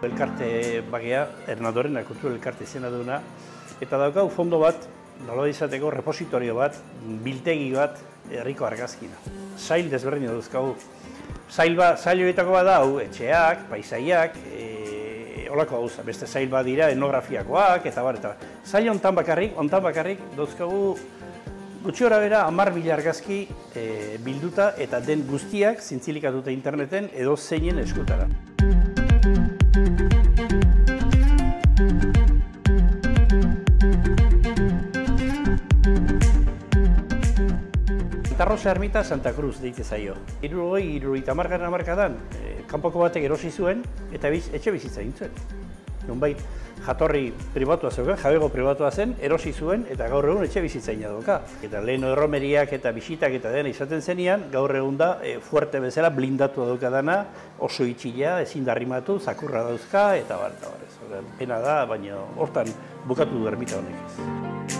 Elkarte bagea, Hernadoren kultura elkarte izena duna, eta daukau fondo bat, nola izateko repositorio bat, biltegi bat, herriko argazkina. Sail desberdin dauzkagu. Sail horietako bat da, etxeak, paisaiak, holako gauza. Beste sail bat dira etnografiakoak, eta bar, eta bar. Sail hontan bakarrik, dauzkagu gutxi hora bera 10.000 argazki bilduta, eta den guztiak zintzilikatuta interneten edo zeinen eskutara. Santa Rosa Ermita Santa Cruz deite zaio. 70 hamarkadan kanpoko batek erosi zuen eta etxe bizitza egin zuen. Nonbait jatorri pribatua zeukan, jabego pribatua zen, erosi zuen eta gaur egun etxe bizitza egin dauka. Eta lehen erromeriak eta bisitak eta dena izaten zenean, gaur egun da fuerte bezala blindatua dauka dana, oso itxila, ezin darrimatu, zakurra dauzka eta bar. Pena da, baina hortan bukatu du ermita honek.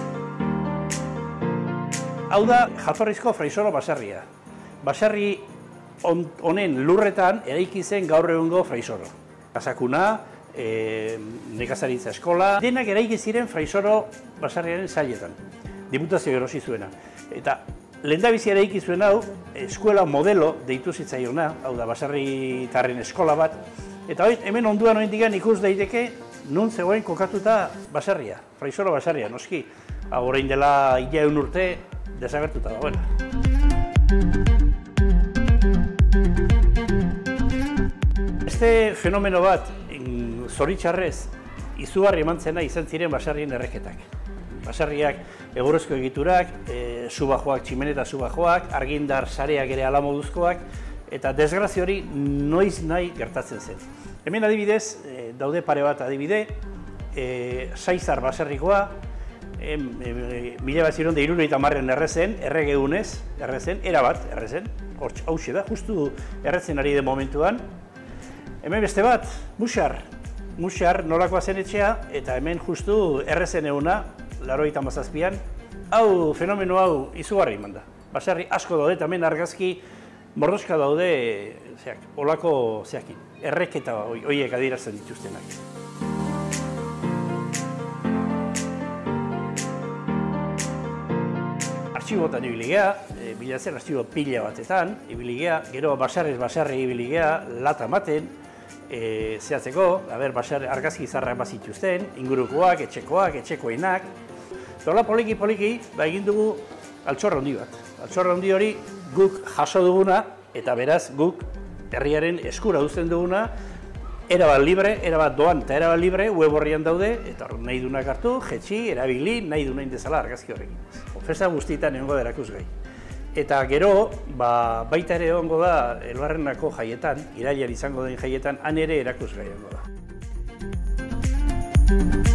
Hau da jatorrizko Fraisoro baserria. Baserri honen lurretan eraiki zen gaur egungo Fraisoro. Kasakuna, nekazaritza eskola, denak eraiki ziren Fraisoro baserriaren sailetan. Diputazio erosi zuena. Eta lehendabizi eraiki zuen hau, eskuela modelo deitu zitzaiona, hau da baserritarren eskola bat. Eta hemen onduan oindikan ikus daiteke nun zegoen kokatuta baserria, Fraisoro baserria, noski. Orain dela 100 urte desagertuta dagoena. Beste fenomeno bat, zoritxarrez, izugarri eman zena izan ziren baserrien erreketak. Baserriak egurrezko egiturak, subajoak, tximeneta subajoak, argindar sareak ere alamoduzkoak, eta desgrazio hori noiz nahi gertatzen zen. Hemen adibidez, daude pare bat adibide, Saizar baserrikoa, 1970 errezen, erregeunez, errezen, erabat errezen, hauxe da, justu erretzen ari den momentuan. Hemen beste bat, Muxar nolakoa zen etxea, eta hemen justu errezen eguna, 87an, hau, fenomeno hau izugarri eman da. Baserri asko daude, eta hemen argazki mordoska daude, olako erreketa horiek adierazten dituztenak. Artxibotan ibili geha, bilatzen artxibo pila batetan, ibili geha, gero baserrez baserri ibili geha, lata ematen, zehatzeko, argazki izarrak bazituzten, ingurukoak, etxekoenak. Dola poliki, egin dugu altxorra handi bat. Altxorra handi hori guk jaso duguna, eta beraz guk herriaren eskura uzten duguna, erabat libre, erabat doan eta erabat libre, web horrian daude, eta nahi dunak hartu, jetxi, erabili, nahi du nahi dezala argazki horrekin. Festa guztietan egongo da erakusgai. Eta gero, baita ere egongo da Elbarrenako jaietan, irailean izango den jaietan, han ere erakusgai egongo da.